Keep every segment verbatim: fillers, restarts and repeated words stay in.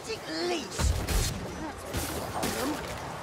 magnetic leash. That's what's got on them.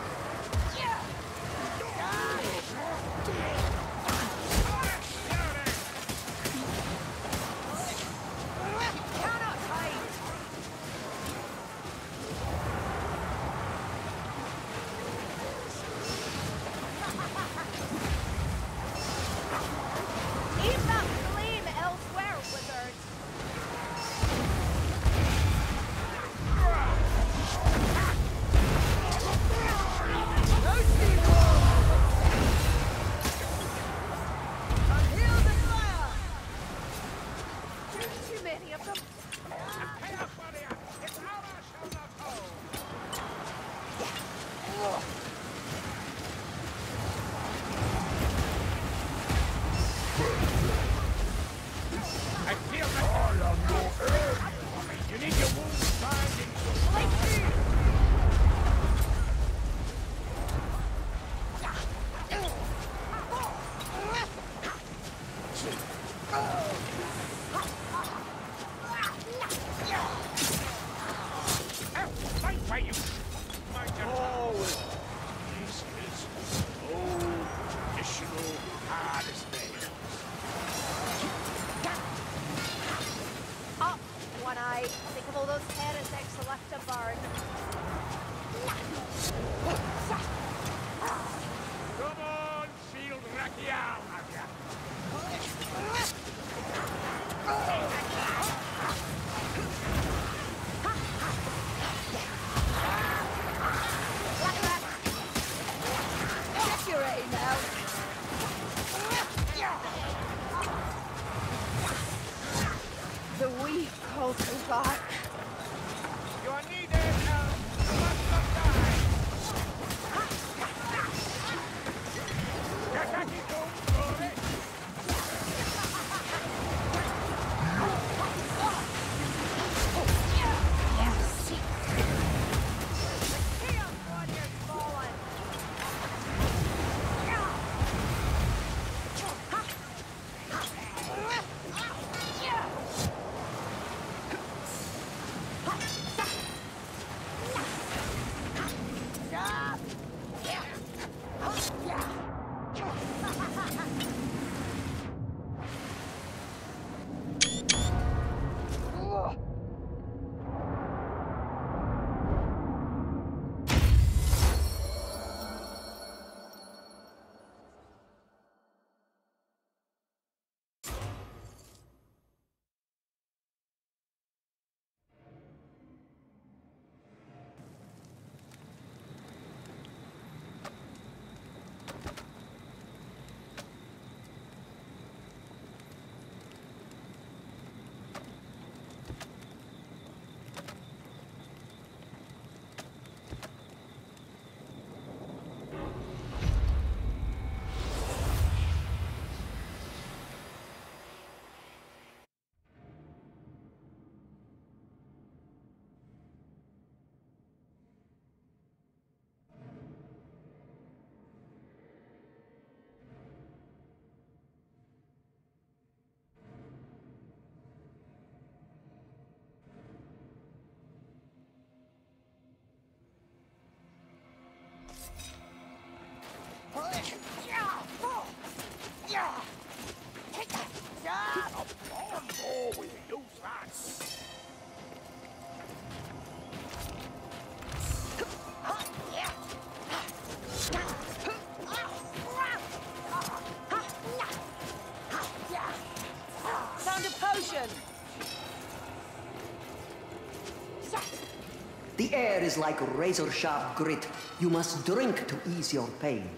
The air is like razor-sharp grit. You must drink to ease your pain.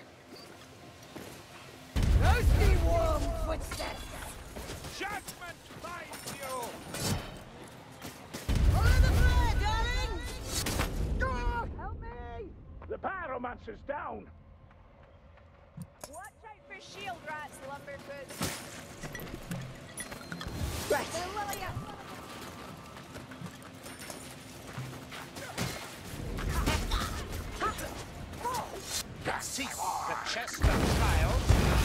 Thirsty warm footsteps! Judgment finds you! Follow the flare, darlings! Oh, help me! The pyromancer's down! Watch out for shield rats, Lumberfoot! Right. Lilia! Seek the chest of trials.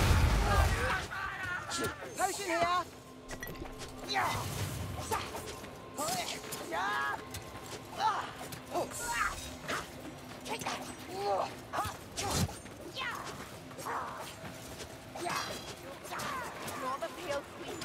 Potion here! Yeah! Not the pale queen.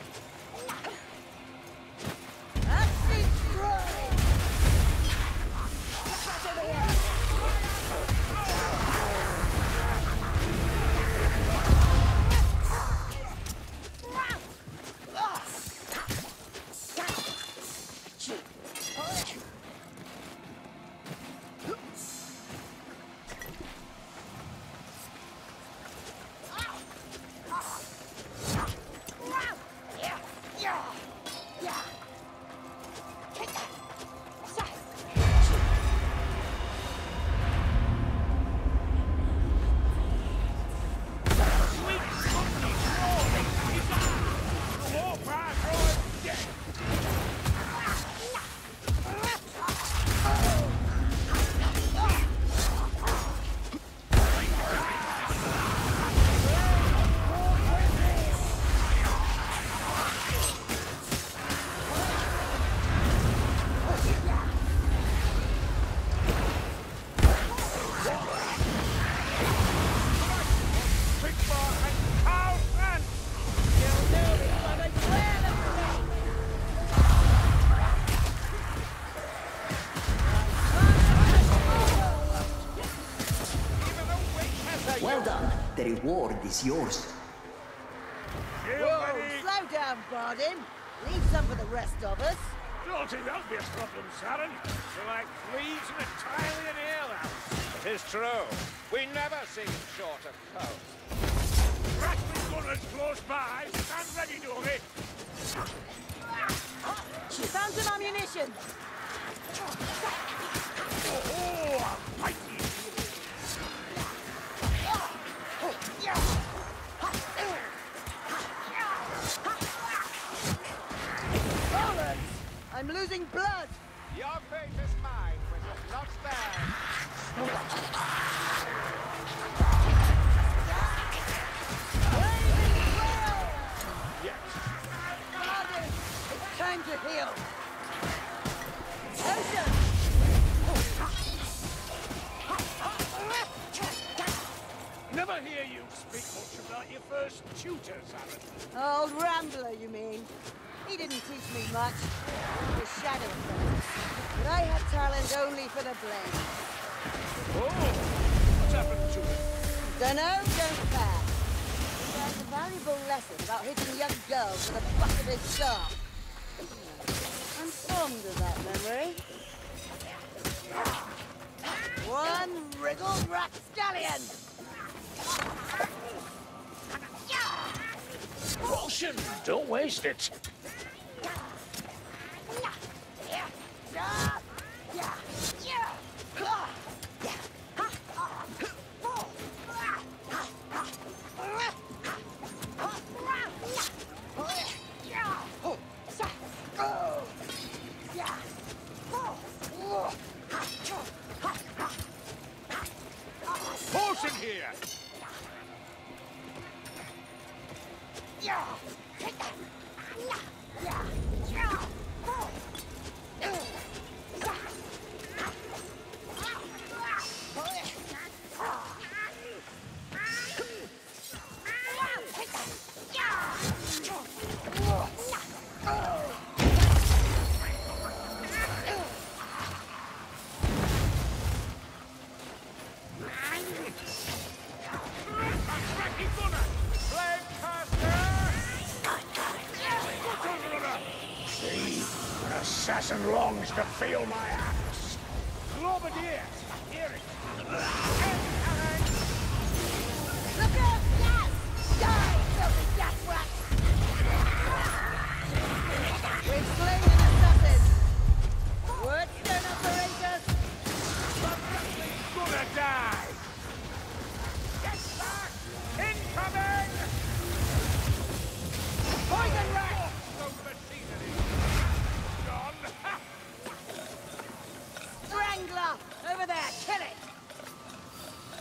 Well done. The reward is yours. Whoa, slow down, Bardin. Leave some for the rest of us. Don't think that'll be a problem, Saren. You're like fleas in a Tylian alehouse. It is true. We never seem short of coast. Rattling gunners close by. Stand ready, Dory. She found some ammunition. Oh, mighty. Rollins, I'm losing blood. Your fate is mine when you're not there. Yes. Bardin, it's time to heal. Ocean! Never hear you speak much about your first tutor, Saren. Old Rambler, you mean? He didn't teach me much. The shadow effect. But I had talent only for the blade. Oh, what's happened to it? Dunno, don't care. He learned a valuable lesson about hitting young girls with the butt of his staff. I'm fond of that memory. One wriggled rapscallion! Potion! Don't waste it. Potion here! Assassin longs to feel my axe. Globadier, hear it. Look out! Gas! Die, filthy gas rat! We've slain an assassin! Wordstone operators! Gonna die! Get back! Incoming! Poison rat! Strangler! Over there, kill it!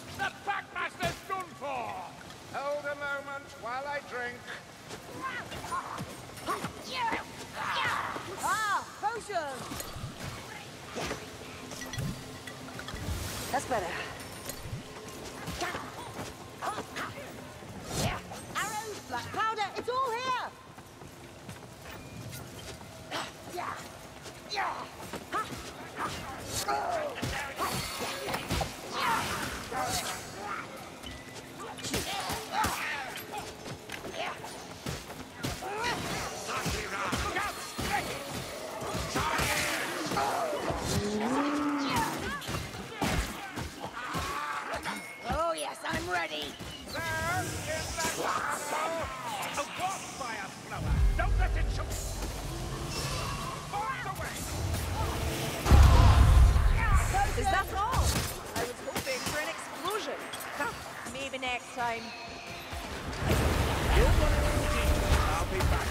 time. I'll be back.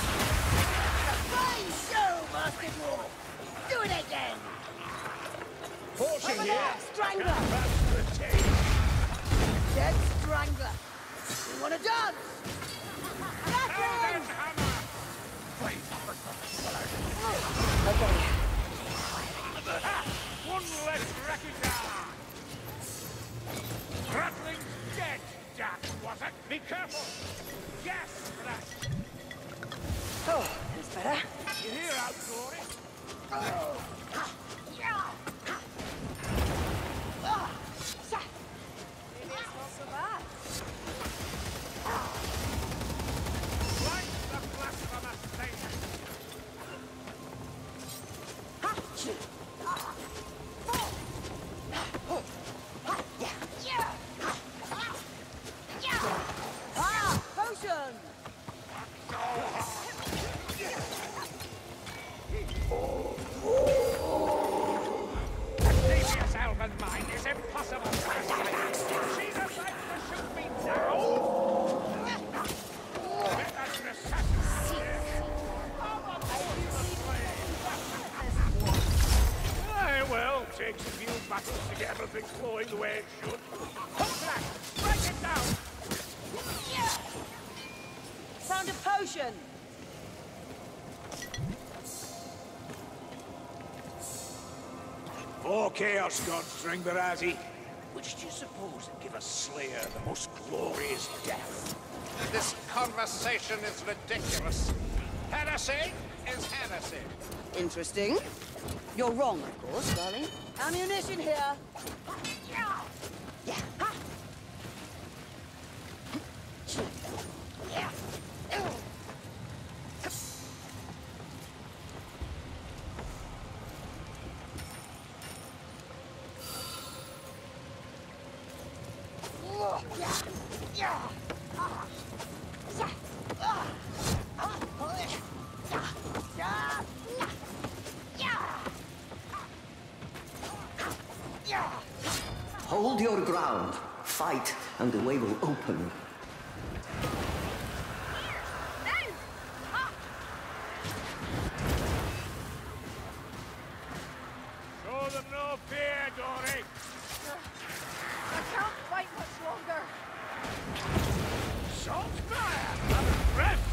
Fine show, Master Dwarf! Do it again! Forcing Over here. there, Strangler! That's the taste. Dead Strangler! You wanna dance? Nothing! Hammer. Okay. One less wreckage. Rattling's dead, Jack, was it? Be careful. Yes, Thrash. Oh, that's better. You hear out, Glory? Maybe it's not so bad. Like the blasphemous thing. Ah, potion! A devious elven mind is impossible to escape. She's about to shoot me now. Let that necessity. Aye, well, takes a few battles to get everything flowing the way it should. Hook that! Break it down! Found a potion! Four Chaos Gods, Stringberazzi. Which do you suppose would give a Slayer the most glorious death? This conversation is ridiculous. Heresy is heresy. Interesting. You're wrong, of course, darling. Ammunition here. Yeah. Ha. Yeah. Hold your ground. Fight, and the way will open. Show them no fear, Dory. I can't fight much longer. Salt fire! Have a rest!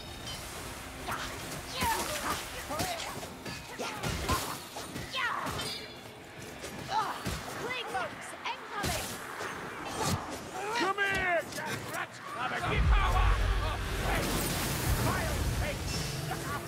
Plague monks, incoming! Come here, Jack Rat! Have a give power! Hey, vile thing! Look out!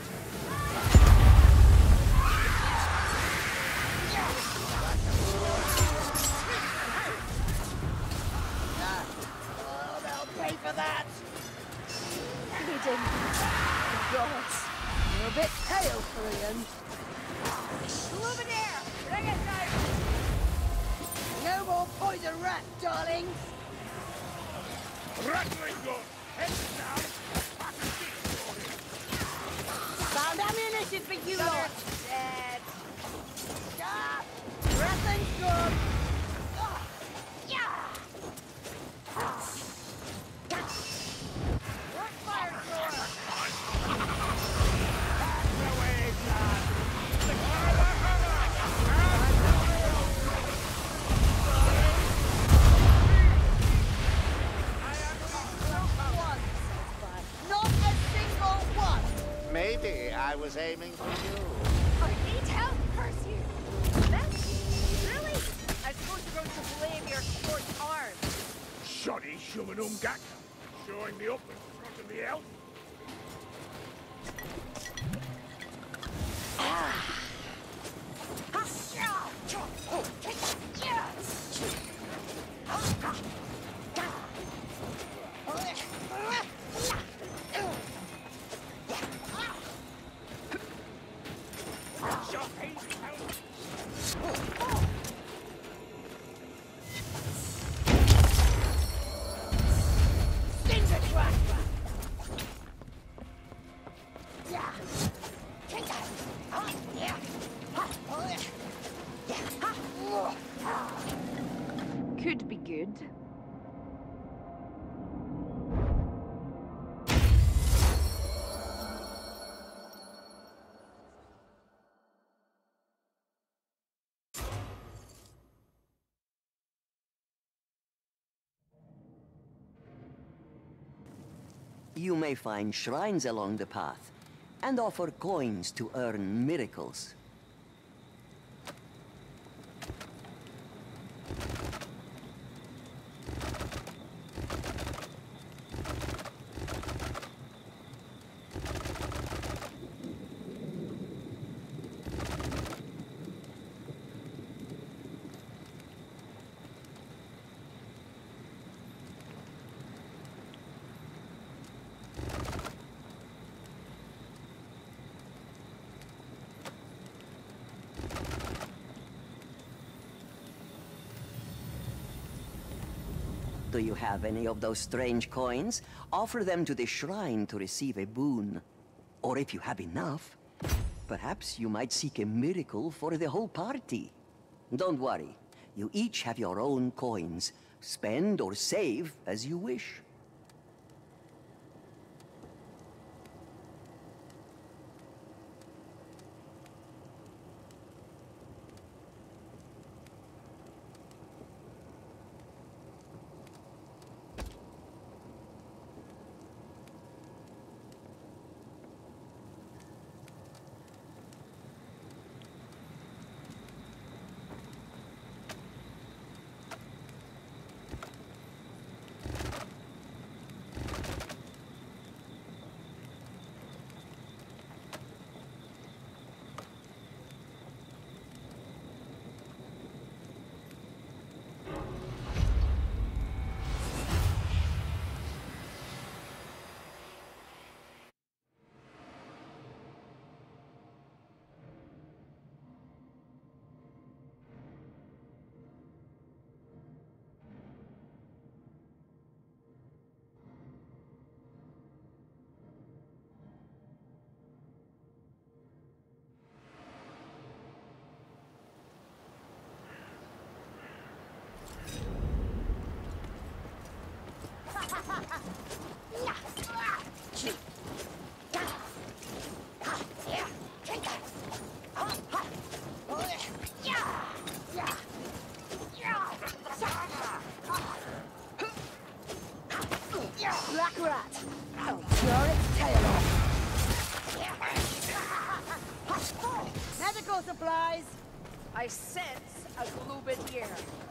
Oh, they'll pay for that. Bleeding. Gods. You're a bit pale, Korean. Luminaire! Bring it down! No more poison rat, darling. Rattling gun! Heads down! Back to this, Dory! Found ammunition for you Gunner lot. dead. Ah, Rattling's good. Work fire thrower! No way, lad! Not a single one. Maybe I was aiming for you. I need help, curse you! This? Really? I suppose you're going to blame your short arm. Shoddy Shumanumgak, showing me up in front of the elf. Shocking help! Cinder Tracker. You may find shrines along the path, and offer coins to earn miracles. Do you have any of those strange coins? Offer them to the shrine to receive a boon. Or if you have enough, perhaps you might seek a miracle for the whole party. Don't worry, you each have your own coins. Spend or save as you wish. Black rat! I'll tear its tail off! Medical supplies! I sense a Glubidier.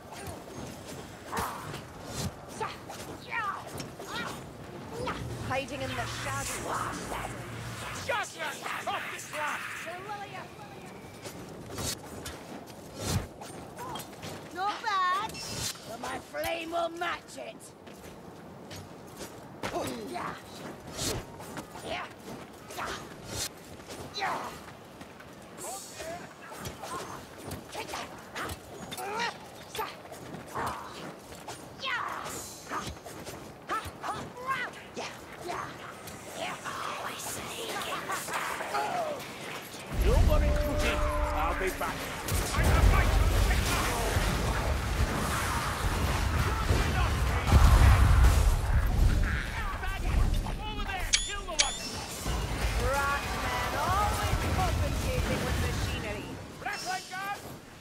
Hiding in the shadows. Just a off this glass! Not bad, but my flame will match it! Yeah. Yeah. Yeah. Yeah. Nobody cooking. I'll be back. I have my over there! Kill the one! Ratman, always compensating with machinery. Flashlight gun!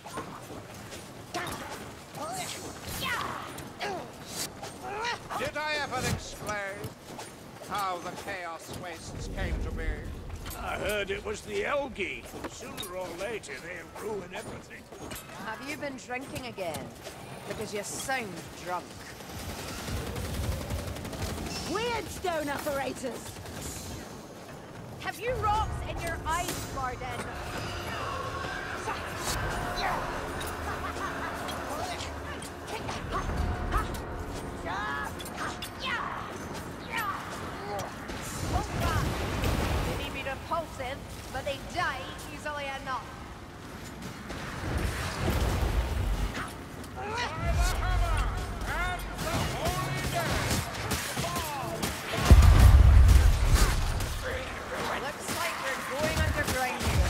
Did I ever explain how the Chaos Wastes came to be? I heard it was the Elgi. Sooner or later, they'll ruin everything. Have you been drinking again? Because you sound drunk. Weird stone operators! Have you rocks in your eyes, Garden? They may be repulsive, but they die easily enough. By the hammer and the holy dead! Looks like we're going underground here.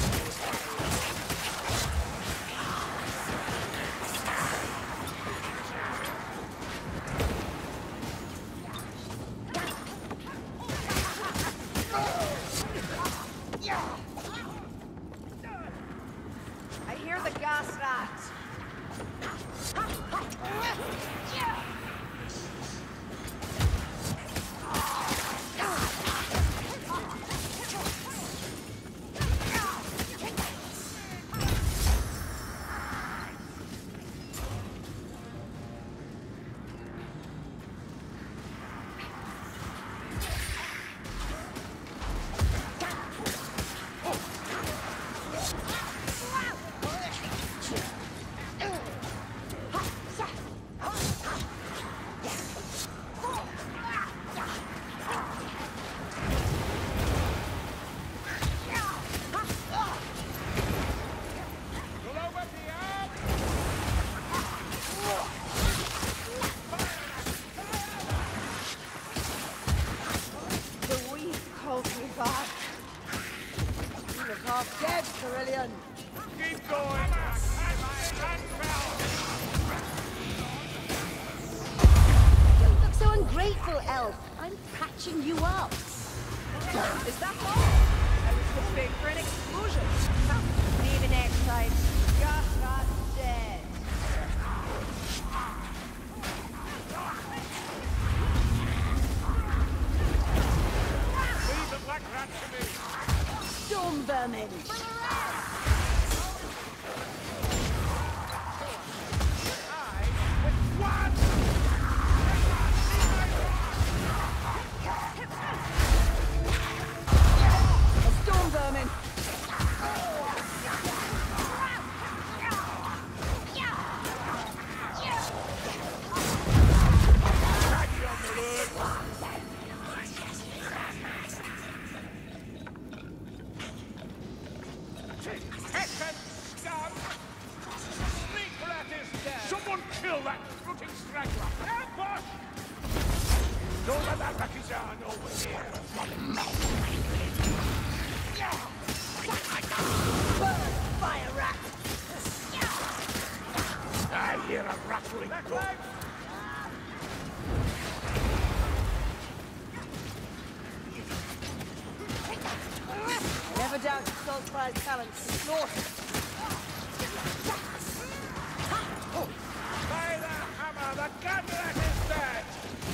I hear the gas rat. half dead, Cerulean. Keep going! Don't look so ungrateful, Elf. I'm patching you up. Is that all? I was hoping for an explosion. Huh. Maybe next time. Just got dead. Leave the black rat to me! Storm vermin. Storm vermin. Heckin' scum! Street rat is dead! Someone kill that rooting straggler! Help us! Don't let that Rakizan over here! Burn, fire rat. I hear a rattling door. Never doubt Saltfire's talents to slaughter. By the hammer, the gun rat is dead!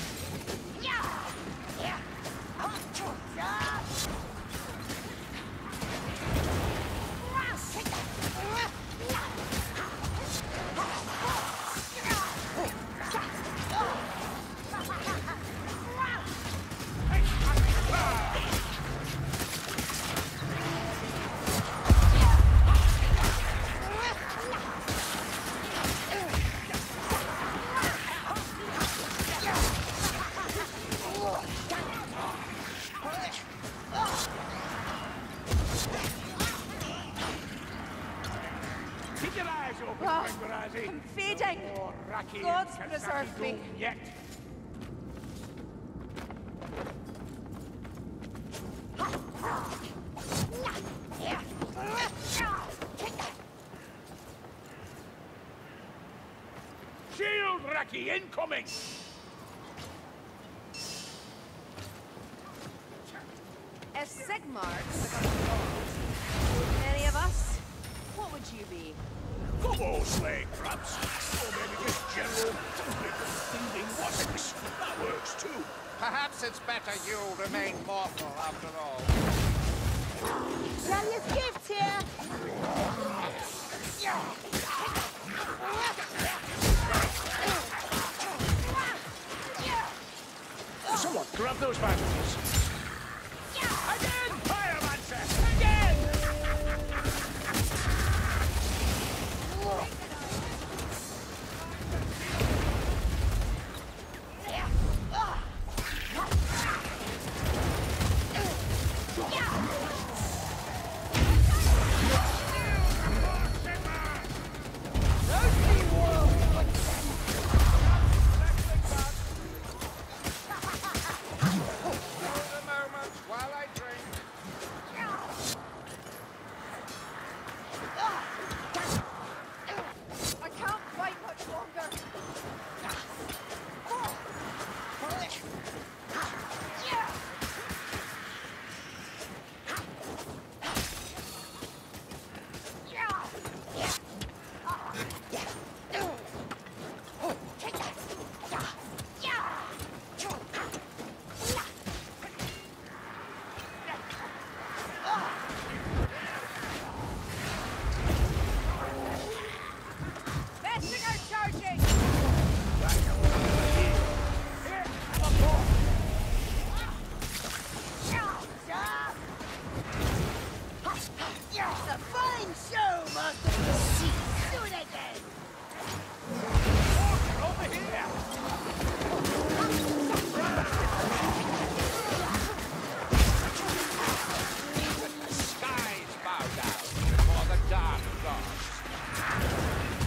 Keep your eyes open, Oh, Gwendorazi. I'm fading. Oh, Raki God's and preserve Kasaki me. don't yet. Shield Raki incoming! If Sigmar becomes involved, any of us, what would you be? Come on, slay crabs! Or maybe just general thieving wassocks. That works too. Perhaps it's better you remain mortal after all. Dahlia's gift here. Someone grab those bandages. Again! Pyromancer! Again! A moment while I drink. I can't fight much longer. Vestigar charging! A fine show, Master of the Sea. Do it again. Over here! The skies bow down before the dark gods.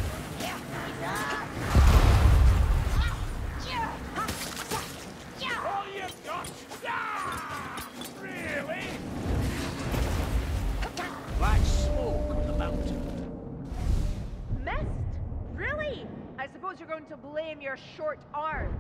All you've got! Ah! Really? going to blame your short arms.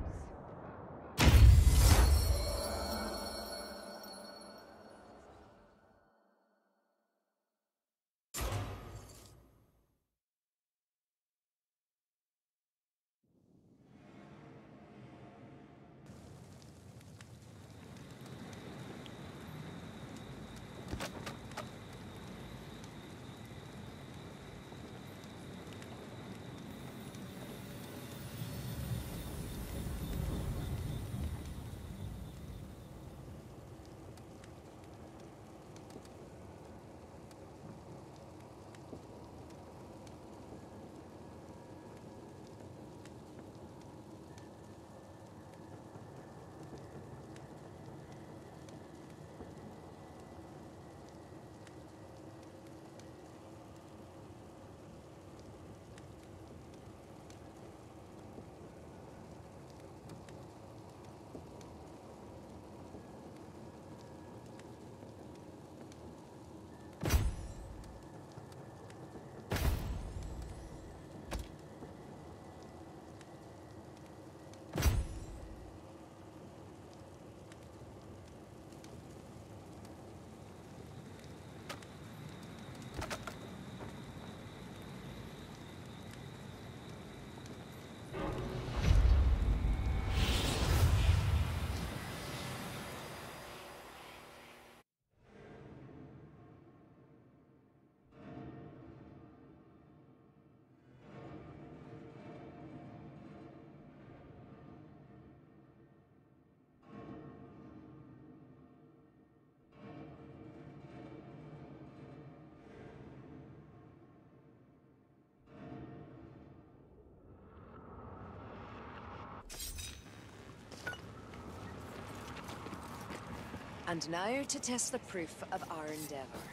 And now to test the proof of our endeavor.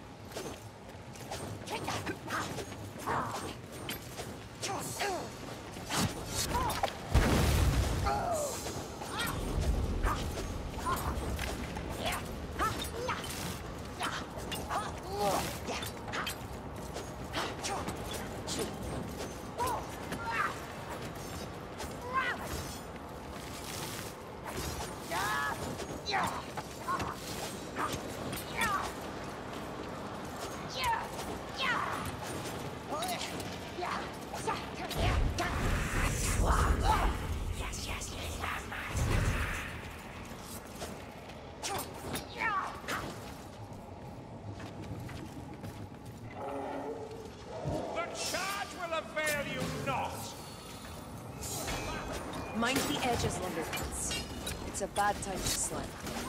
Mind the edges, Lumberpants. It's a bad time to slip.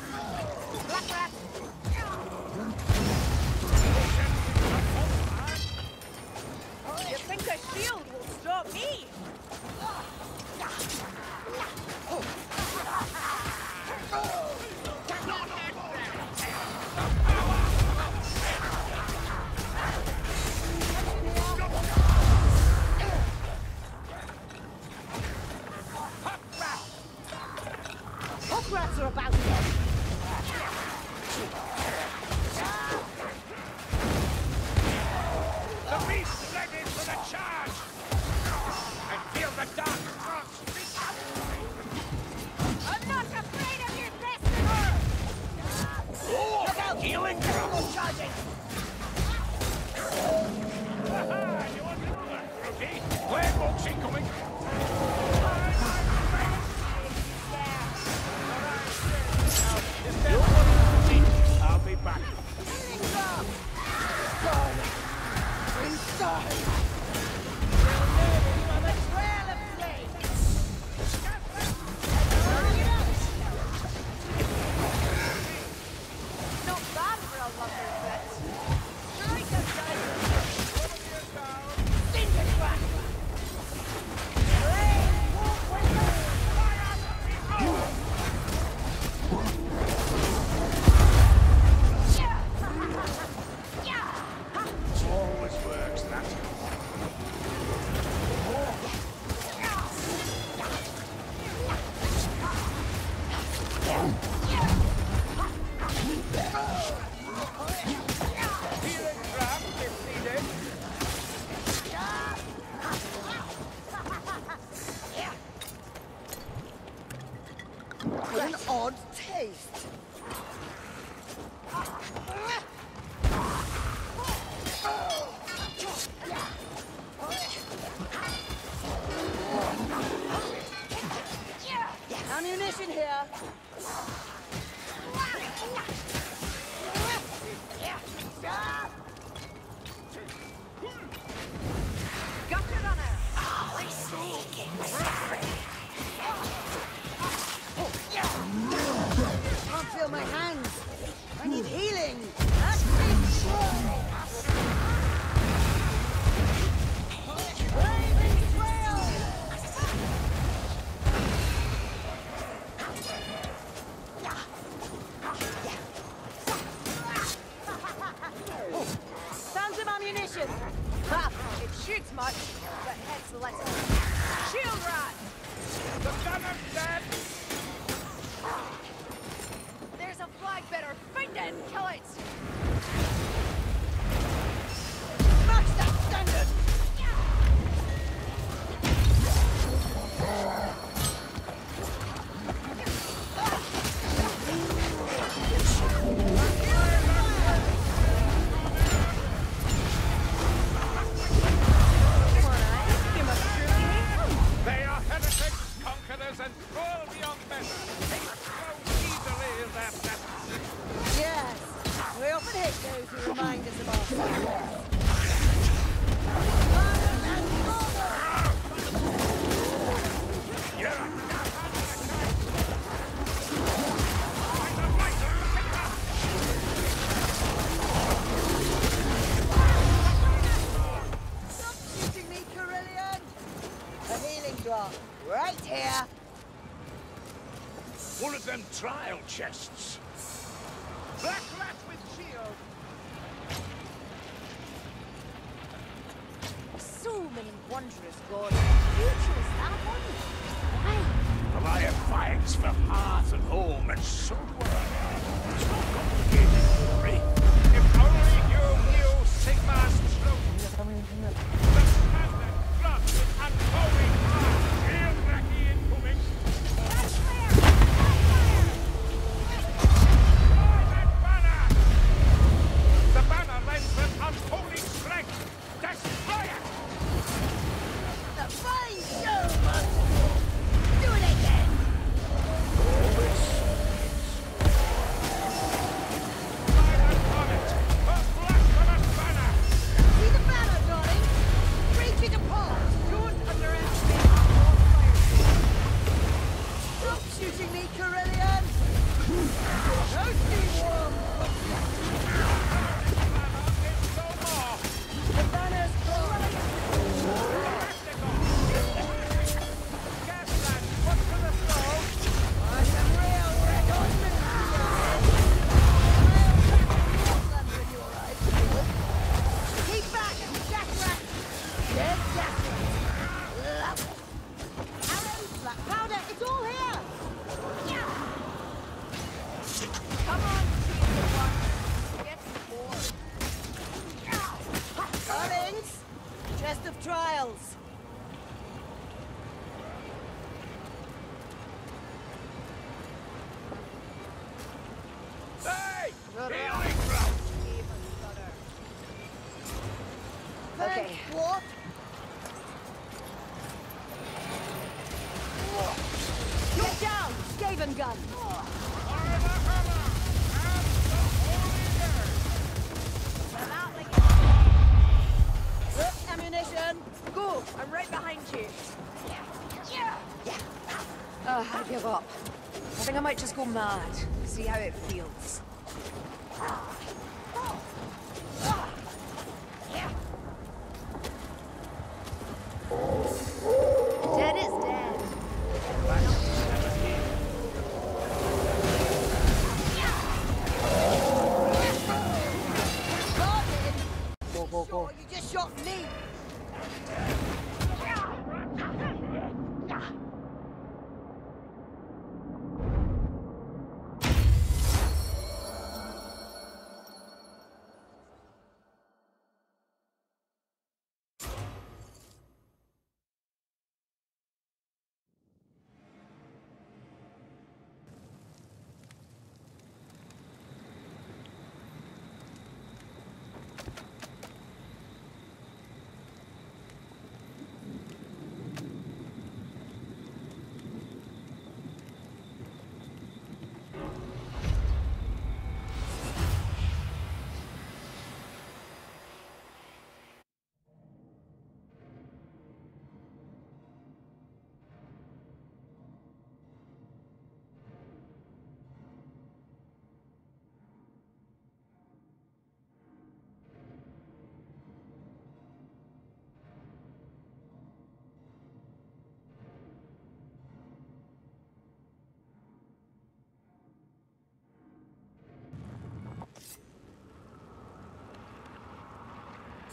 You think a shield will stop me? Rats are about to get. The beast is ready for the charge! I feel the dark trunks reach out! I'm not afraid of your destiny! Oh, look out! Healing trouble charging! Haha! You want to do that, Rookie? Flame bolts incoming! I'll be back. Inside! Not bad for a lumber set. ammunition! Ha! It shoots much, but hits little. Shield rat! The gunner's dead! There's a flag bearer. Find it and kill it! Max that standard! They are heretics, conquerors, and cruel beyond measure. Explode easily is their presence. Yes, we often hate those who remind us of ourselves. Stop shooting me, Carillion! A healing drop, right here. One of them trial chests. Black rat with shield. So many wondrous gods. You chose that one? Why? A lion fights for hearth and home, and so do I. It's not complicated, Rory. If only you knew Sigmar's truth. The standard blood with unholy fire. Shield Raki incoming. That's clear! Fire! Fly that banner! The banner lends an unholy strength. Destroy it! A fine show, Monster! Do it again! See the banner, darling? Reach it apart! Don't underestimate our bonfire. Stop shooting me, Carillion! Don't be warm! The banner's gone! I am real red on Keep back, Jack Rat! Yes, Jack Rat! Love it! Arrows, black powder, it's all here! Come on, cheese one. Get bored. Collins! Chest of trials! Hey! Healing drought! Thanks, Okay. what? Get down! Skaven gun! Look, ammunition! Go! I'm right behind you. Ugh, I give up. I think I might just go mad. See how it feels. Dead is dead. Go, go, go. You just shot me!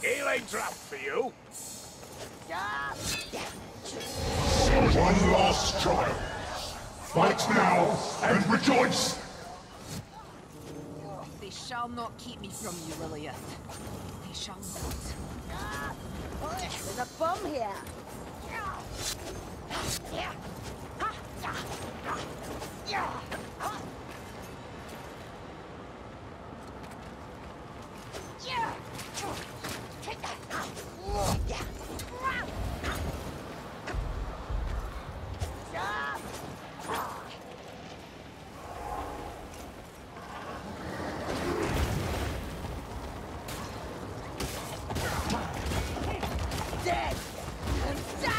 Healing drop for you. One last trial. Fight now and rejoice! They shall not keep me from you, Lilith. They shall not. There's a bomb here. Dead! And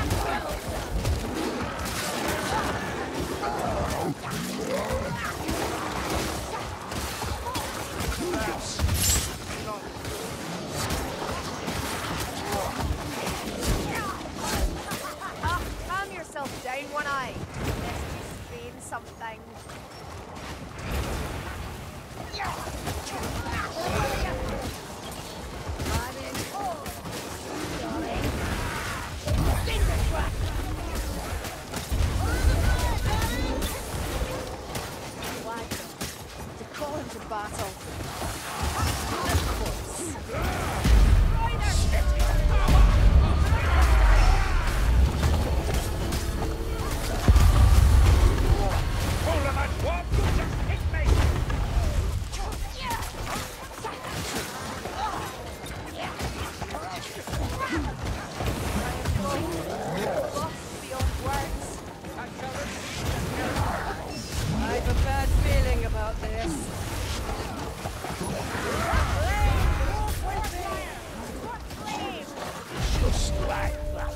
Ah, calm yourself down, One Eye. Let's just feign something. I'm in. Oh, darling. Finger crack! Why? To call him to battle. Hold on, that warp! Just hit me! Lost beyond words. I have a bad feeling about this. Just like that.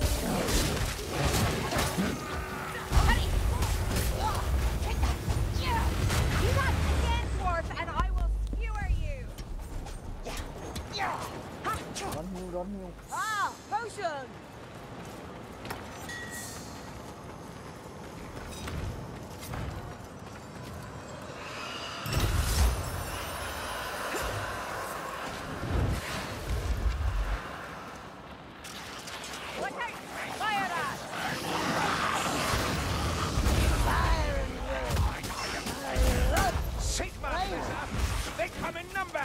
You got again, dwarf, and I will skewer you. Ah, potion! Look out! Fire that! Fire and red. Sigma, Blizzard! They come in number!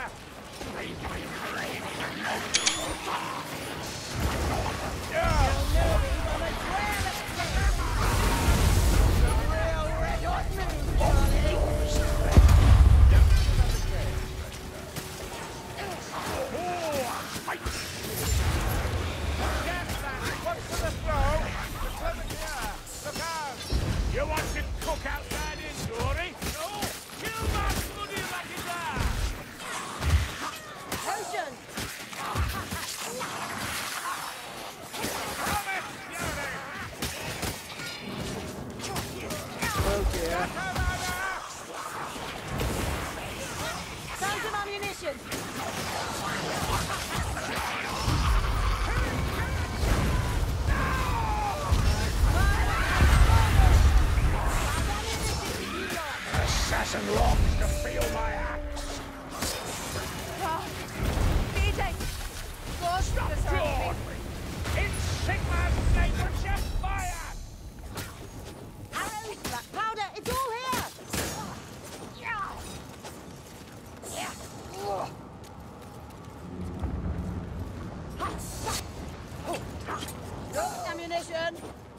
You want to cook outside indoors? No! Kill my bloody lucky lad! Potion! Come it, Oh dear. Found some ammunition! Assassin longs to feel my axe! Ah, feeding! Ghost Stop deserve George! me. It's Sigma's name which you fire! Arrows, black powder, it's all here! Got ammunition!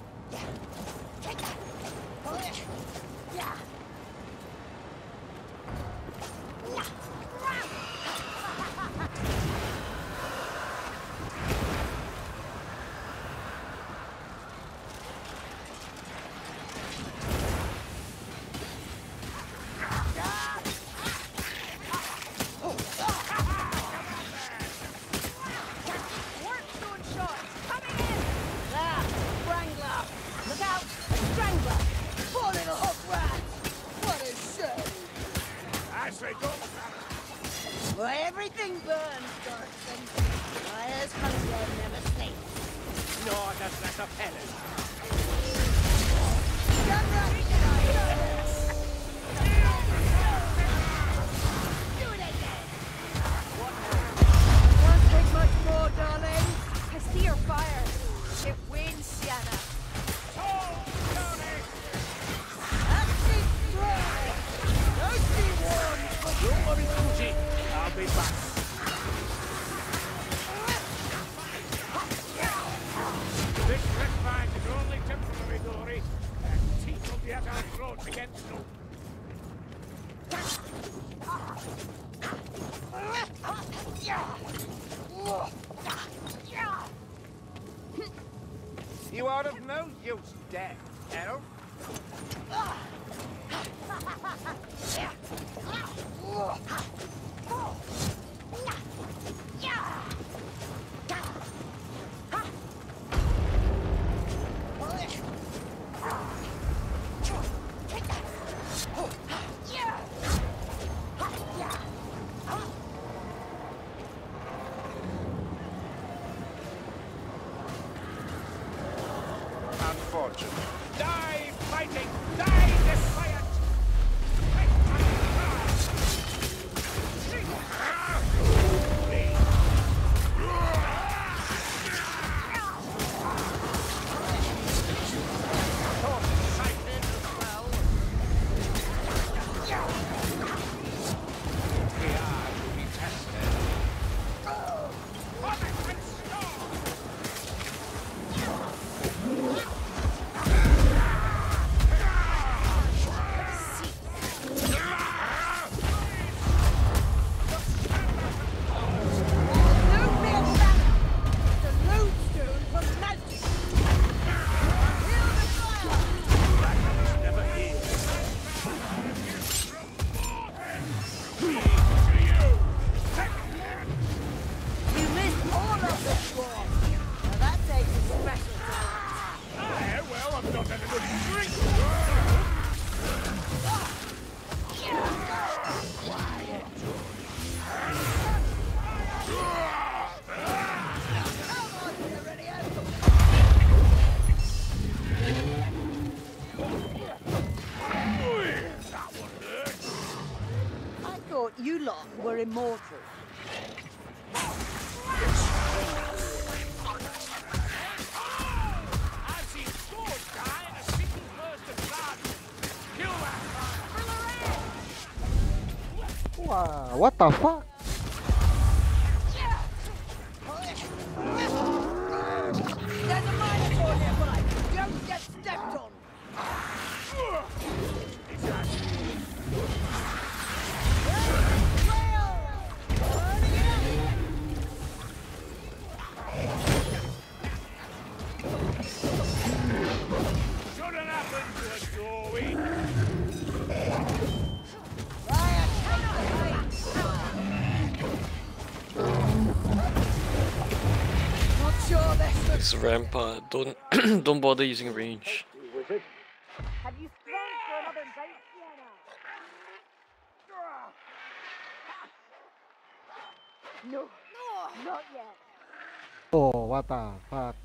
Warpstone shots coming in! There! Wrangler! Look out! A strangler! Poor little hook rat! What a shame! As they go, Well, everything burns, Dorkson. Fire's hunger never sleeps. nor does that a pellet. Gun rush! Do it again! Won't take much more, darling. You are of no use dead, elf. Unfortunate. Die fighting! Die defiant! You lot were immortal. I've seen swords die in a single burst of blood. Kill that fire. Wow, what the fuck? There's a minotaur nearby. Don't get stepped on. Shouldn't happen to a doorway. Not sure this. This rampart. Don't don't bother using range. Have you sprung for another bite, Sienna? No, not yet. Oh, what the fuck?